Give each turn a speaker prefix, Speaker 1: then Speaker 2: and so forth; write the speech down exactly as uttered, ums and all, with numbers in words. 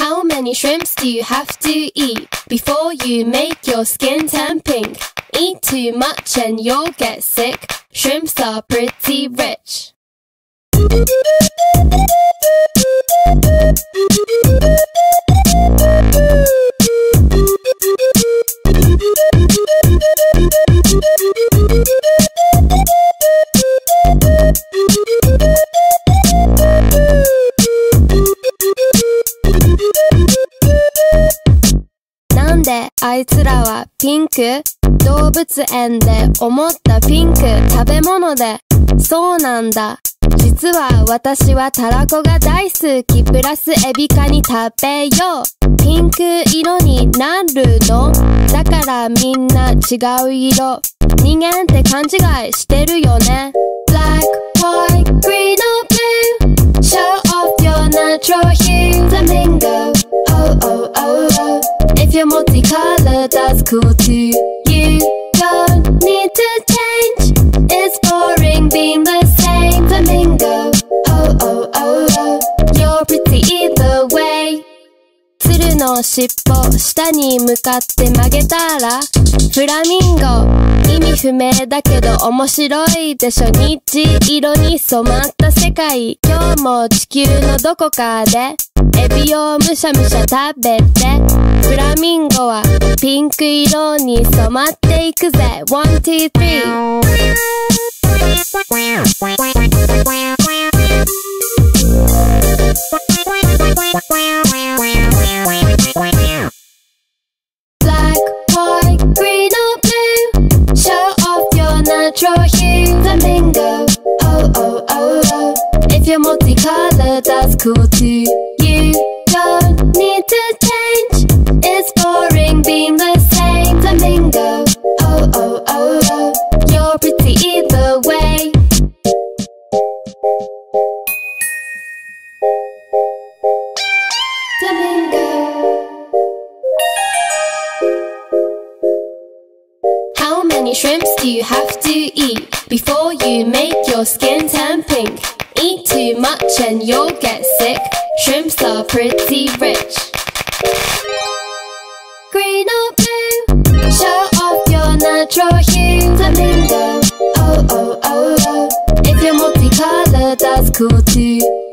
Speaker 1: How many shrimps do you have to eat before you make your skin turn pink? Eat too much and you'll get sick. Shrimps are pretty rich.なんであいつらはピンク？動物園で思ったピンク食べ物で。そうなんだ。実は私はたらこが大好き。プラスエビカニ食べよう。ピンク色になるの？だからみんな違う色。人間って勘違いしてるよね。Black, white, green or blue. Show off your natural hue. Flamingo. Oh, oh, oh, oh. If you're multicolored, that's cool too. You don't need to change. It's boring being the same. Flamingo. Oh, oh, oh, oh. You're pretty either way. 鶴の尻尾下に向かって曲げたらフラミンゴ。意味不明だけど面白いでしょ。虹色に染まった世界。今日も地球のどこかでエビをむしゃむしゃ食べて。フラミンゴはピンク色に染まっていくぜ。ワン、ツー、スリー。Black, white, green or blue. Show off your natural hue. Flamingo. Oh, oh, oh, oh. If you're multicolored, that's cool too. You don't need to change. It's boring being the same. Flamingo. Oh, oh, oh, oh. You're pretty either way. Flamingo. How many shrimps do you have to eat before you make your skin turn pink? Eat too much and you'll get sick. Shrimps are pretty rich. Green or blue, show off your natural hue. Flamingo. Oh, oh, oh, oh. If you're multicolored, that's cool too.